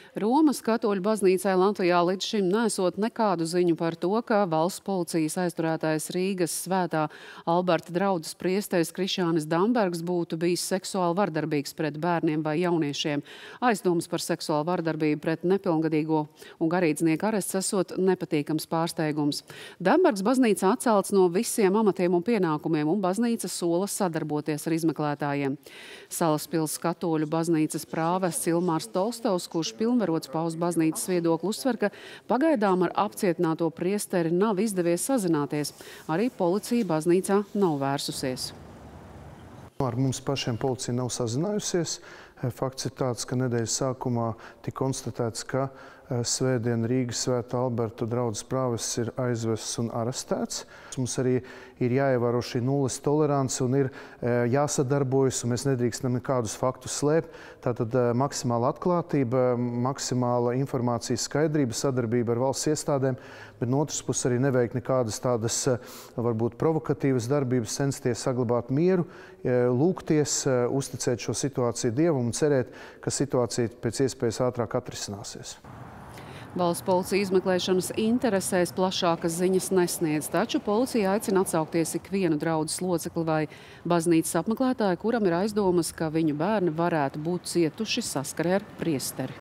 Romas katoļu baznīcai Latvijā līdz šim nesot nekādu ziņu par to, ka valsts policijas aizturētais Rīgas Svētā Alberta draudzes priesteris Krišjānis Dambergs būtu bijis seksuāli vardarbīgs pret bērniem vai jauniešiem. Aizdomas par seksuālu vardarbību pret nepilngadīgo un garīdznieku arests esot nepatīkams pārsteigums. Dambergs baznīcā atcelts no visiem amatiem un pienākumiem, un baznīca sola sadarboties ar izmeklētājiem. Salaspils katoļu baznīcas prāvests Ilmārs Tolstovs, kurš pilnvarots paust baznīcas viedokli, uzsver, ka pagaidām ar apcietināto priesteri nav izdevies sazināties. Arī policija baznīcā nav vērsusies. Ar mums pašiem policija nav sazinājusies. Fakts ir tāds, ka nedēļas sākumā tika konstatēts, ka svētdien Rīgas Svētā Alberta draudzes prāvests ir aizvests un arestēts. Mums arī ir jāievēro šī nulles tolerance un ir jāsadarbojas, un mēs nedrīkstam nekādus faktus slēpt. Tātad maksimāla atklātība, maksimāla informācijas skaidrība, sadarbība ar valsts iestādēm, bet no otras puses arī neveikt nekādas tādas varbūt provokatīvas darbības, censties saglabāt mieru, lūgties, uzticēt šo situāciju Dievam un cerēt, ka situācija pēc iespējas ātrāk atrisināsies. Valsts policija izmeklēšanas interesēs plašākas ziņas nesniedz, taču policija aicina atsaukties ikvienu draudzes locekli vai baznīcas apmeklētāju, kuram ir aizdomas, ka viņu bērni varētu būt cietuši saskarē ar priesteri.